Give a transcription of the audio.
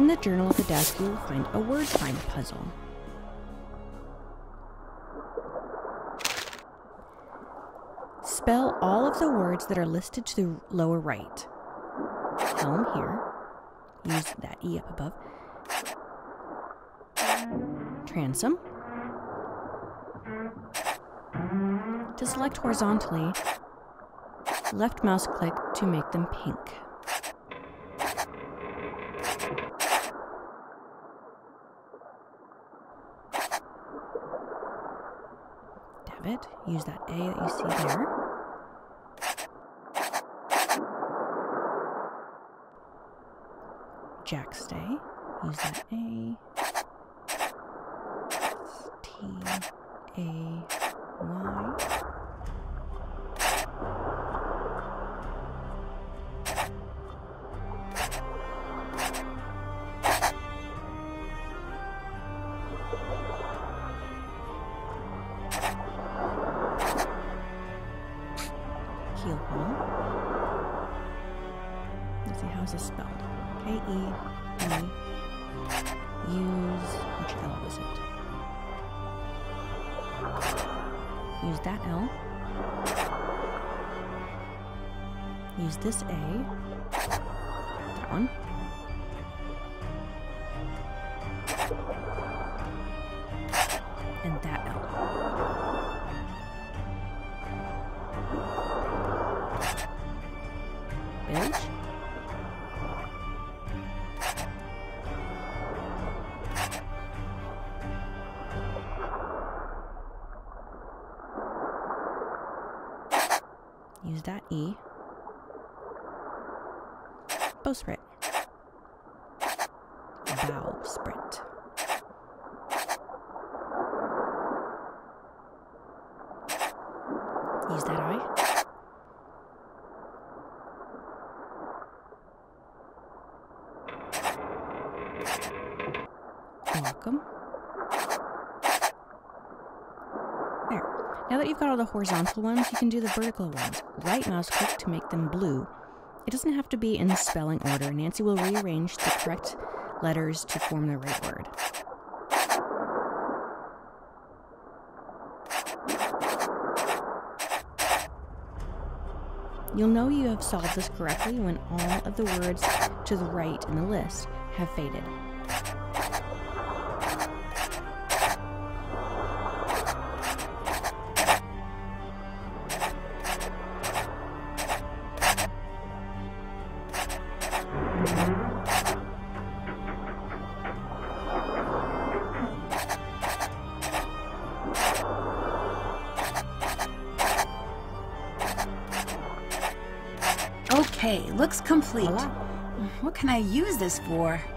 In the journal at the desk, you will find a word find puzzle. Spell all of the words that are listed to the lower right. Helm here. Use that E up above. Transom. To select horizontally, left mouse click to make them pink. Debit. Use that A that you see there. Jack stay. Use that A. T-A-Y. Keel hole. Let's see, how is this spelled? K-E-E. Use, which L was it? Use that L. Use this A. That one. And that L. Bilge. Use that E. Bowsprit. Bowsprit. Use that I. Welcome. There. Now that you've got all the horizontal ones, you can do the vertical ones. Right mouse click to make them blue. It doesn't have to be in spelling order. Nancy will rearrange the correct letters to form the right word. You'll know you have solved this correctly when all of the words to the right in the list have faded. Okay, looks complete. Voila. What can I use this for?